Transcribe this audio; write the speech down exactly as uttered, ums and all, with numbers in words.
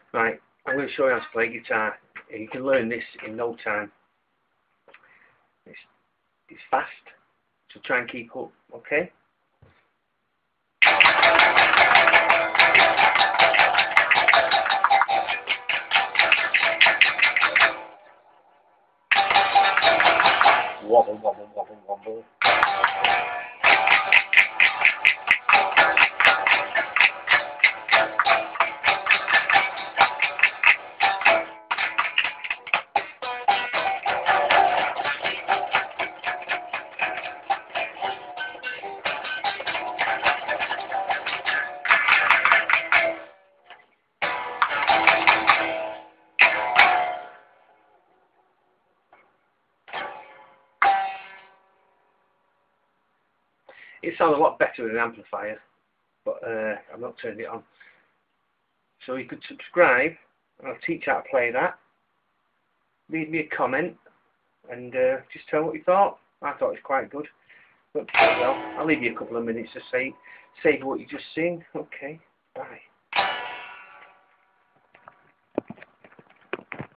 Right, I'm going to show you how to play guitar. You can learn this in no time. It's, it's fast, so try and keep up, okay? Wobble, wobble, wobble, wobble. It sounds a lot better with an amplifier, but uh, I'm not turning it on. So you could subscribe, and I'll teach you how to play that. Leave me a comment, and uh, just tell what you thought. I thought it was quite good. But well, I'll leave you a couple of minutes to say, save what you just seen. Okay, bye.